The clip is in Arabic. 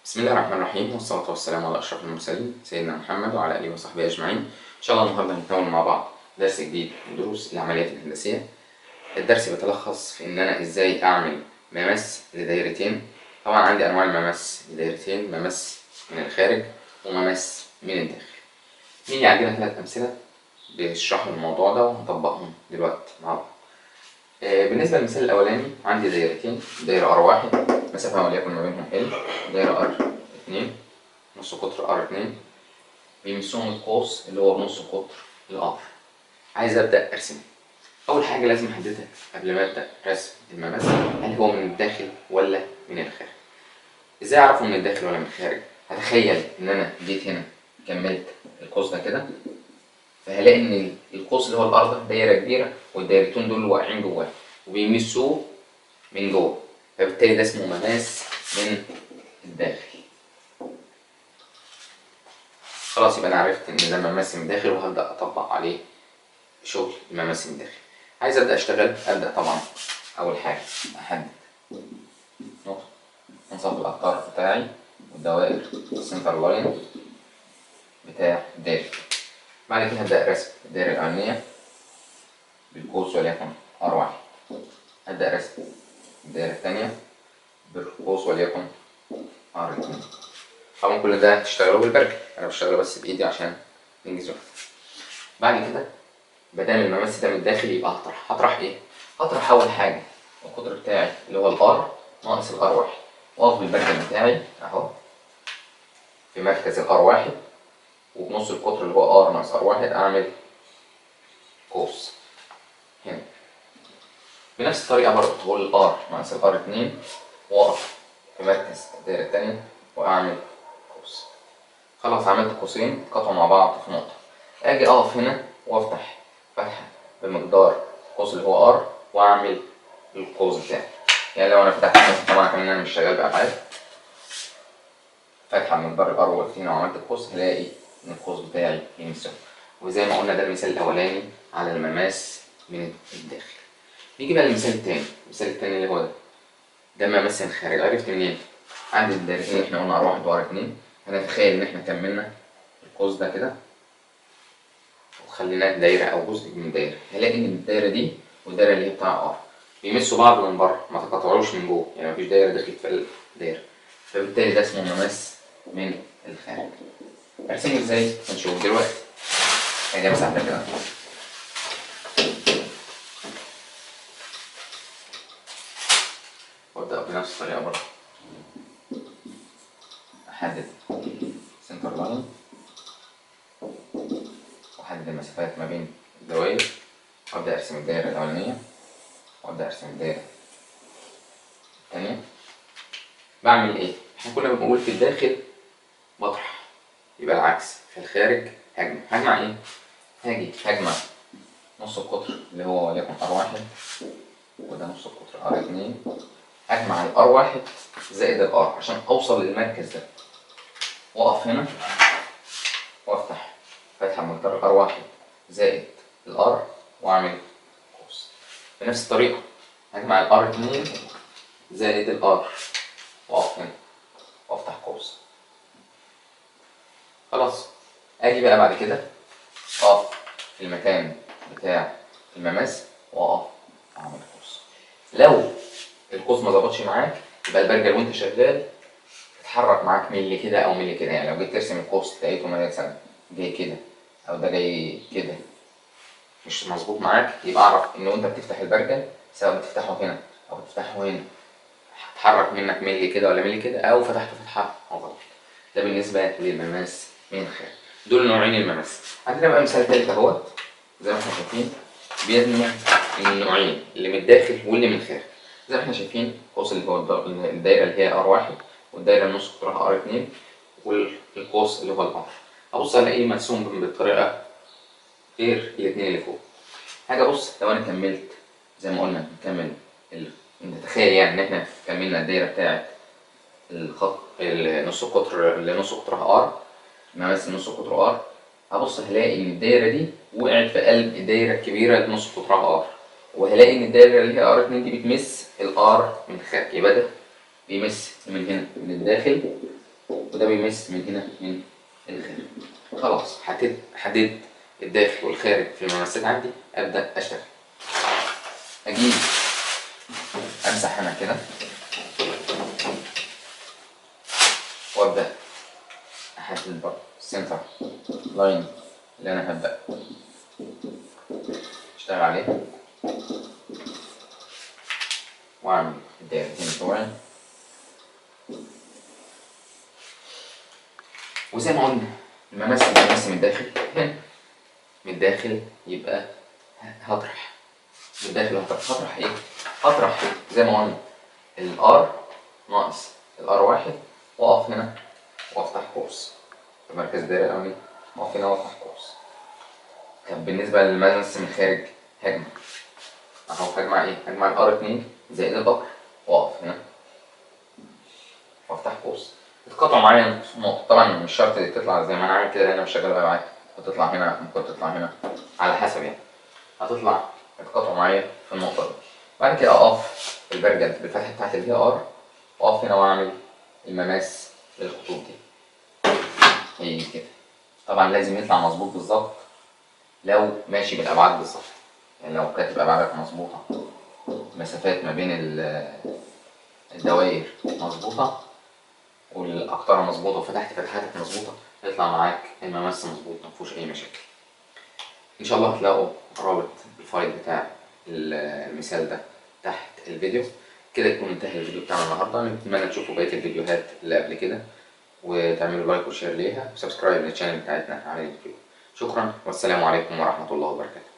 بسم الله الرحمن الرحيم، والصلاة والسلام على أشرف المرسلين سيدنا محمد وعلى آله وصحبه أجمعين. إن شاء الله النهاردة هنتناول مع بعض درس جديد من دروس العمليات الهندسية. الدرس بيتلخص في إن أنا إزاي أعمل ممس لدايرتين. طبعا عندي أنواع الممس لدايرتين: ممس من الخارج وممس من الداخل. نيجي عندنا 3 أمثلة بيشرحوا الموضوع ده وهنطبقهم دلوقتي مع بعض. بالنسبة للمثال الأولاني عندي دايرتين، دايرة R1 مسافة وليكن ما بينهم L، دايرة R2 نص قطر R2 بيمسهم القوس اللي هو بنص قطر الR. عايز أبدأ أرسم. أول حاجة لازم أحددها قبل ما أبدأ رسم الممس، هل هو من الداخل ولا من الخارج؟ إزاي أعرفه من الداخل ولا من الخارج؟ هتخيل إن أنا جيت هنا كملت القوس ده كده، فهلاقي ان القوس اللي هو الار ده دايره كبيره والدايرتين دول واقعين جواه وبيمسوه من جوه، فبالتالي ده اسمه مماس من الداخل. خلاص يبقى انا عرفت ان ده مماس من الداخل وهبدا اطبق عليه شغل المماس من الداخل. عايز ابدا اشتغل، ابدا طبعا اول حاجه احدد نقطه منصب الاقطار بتاعي والدوائر السنتر لاين بتاع الدايره. بعد كده هبدا رسم الدايره الاولانيه بالقوس وليكن R1، هبدأ رسم الدايرة الثانية بالقوس وليكن R2. طبعا كل ده هتشتغله بالبرجل، أنا بشتغله بس بإيدي عشان ننجز وقت. بعد كده بدام الممس ده من الداخل يبقى هطرح إيه؟ هطرح أول حاجة القطر بتاعي اللي هو الR ناقص الR1، وأقف بالبرجل بتاعي أهو في مركز الR1 وبنص القطر اللي هو R ناقص R1 أعمل قوس هنا. بنفس الطريقة برضه هقول الار ناقص الار 2 واقف في مركز الدايرة التانية وأعمل قوس. خلاص عملت قوسين اتقطعوا مع بعض في نقطة، أجي أقف هنا وأفتح فتحة بمقدار القوس اللي هو ار وأعمل القوس بتاعي. يعني لو أنا فتحت مثلا، طبعا كمان أنا مش شغال بأبعاد، فتحة بمقدار الار وقفت هنا وعملت القوس هلاقي إن القوس بتاعي يمسك. وزي ما قلنا ده المثال الأولاني على المماس من الداخل. نيجي بقى للمثال التاني، المثال التاني اللي هو ده مماس من الخارج. عرفت منين؟ عندي الدايرتين اللي احنا قلنا R1 وR2، هنتخيل ان احنا كملنا القوس ده كده وخليناه دايرة او جزء من دايرة، هلاقي ان الدايرة دي والدايرة اللي هي بتاع R بيمسوا بعض من بره، ما تقاطعوش من جوه، يعني مفيش دايرة دخلت في الدايرة، فبالتالي ده اسمه مماس من الخارج. ارسمه ازاي؟ هنشوف دلوقتي. يعني امسح ده كده وابدأ بنفس الطريقة برضه، احدد سنتر لاين واحدد المسافات ما بين الدوائر وابدأ ارسم الدايرة الأولانية وابدأ ارسم الدايرة الثانية. بعمل ايه؟ احنا كنا بنقول في الداخل بطرح، يبقى العكس في الخارج هجمع. هجمع ايه؟ هجمع نص القطر اللي هو وليكن R1 وده نص القطر R2، هجمع الR1 زائد الR عشان اوصل للمركز ده، واقف هنا وافتح فتحة بمقدار الR1 زائد الR واعمل قوس. بنفس الطريقة هجمع الR2 زائد الR واقف هنا وافتح قوس. خلاص اجي بقى بعد كده اقف في المكان بتاع المماس واقف اعمل قوس. لو القوس ما ظبطش معاك يبقى البرجل وانت شغال تتحرك معاك ملي كده او ملي كده، يعني لو جيت ترسم القوس لقيته مثلا جاي كده او ده جاي كده مش مظبوط معاك، يبقى اعرف ان وانت بتفتح البرجل سواء بتفتحه هنا او بتفتحه هنا هتحرك منك ملي كده ولا ملي كده، او فتحته فتحه غلط. ده بالنسبه للمماس من الخارج. دول نوعين المماس. عندنا بقى مثال تالت اهوت زي ما احنا شايفين بيجمع النوعين اللي من الداخل واللي من الخارج. زي ما احنا شايفين القوس اللي هو الدايره اللي هي R1 والدايره النص قطرها R2 والقوس اللي هو الR. ابص الاقيه مرسوم بالطريقه غير الاثنين اللي فوق. هاجي ابص لو انا كملت زي ما قلنا نكمل نتخيل يعني ان احنا كملنا الدايره بتاعت الخط النص قطر اللي نص قطرها R، مماس نص قطر R. هبص هلاقي ان الدايره دي وقعت في قلب الدايره الكبيره اللي نص قطرها R، وهلاقي ان الدايره اللي هي R2 دي بتمس الR من الخارج، يبقى ده بيمس من هنا من الداخل وده بيمس من هنا من الخارج. خلاص حددت الداخل والخارج في الممسات عندي، ابدا اشتغل. اجيب امسح هنا كده وابدا احدد برضه السنتر لاين اللي انا هبدا اشتغل عليه، واعمل الدايرتين بتوعي. وزي ما قلنا المماس من الداخل هنا، من الداخل يبقى هطرح من الداخل، هطرح ايه؟ هطرح زي ما قلنا الار ناقص الار واحد، واقف هنا وافتح قوس في مركز الدايره الاولاني، واقف هنا وافتح قوس. طب بالنسبه للمماس من الخارج هجمع اهو، هجمع ايه؟ هجمع الار 2 زائد الار، واقف هنا وافتح قوس. تتقاطع معايا نقطة، طبعا مش شرط تطلع زي ما انا عامل كده لان انا مش شغال ابعاد، هتطلع هنا ممكن تطلع هنا على حسب يعني، هتطلع تتقاطع معايا في النقطة دي. بعد كده اقف البرجل بالفتحة بتاعت اللي هي ار، واقف هنا واعمل المماس للخطوط دي. هي كده طبعا لازم يطلع مظبوط بالظبط لو ماشي بالابعاد بالظبط، يعني لو كاتب ابعادك مظبوطة، مسافات ما بين الدوائر مظبوطة والاقطار مظبوطه وفتحت فتحاتك مظبوطه، يطلع معاك الممس مظبوط مفيهوش اي مشاكل. ان شاء الله هتلاقوا رابط الفايل بتاع المثال ده تحت الفيديو. كده يكون انتهى الفيديو بتاعنا النهارده. نتمنى تشوفوا بقيه الفيديوهات اللي قبل كده، وتعملوا لايك وشير ليها وسبسكرايب للشانل بتاعتنا على اليوتيوب. شكرا والسلام عليكم ورحمه الله وبركاته.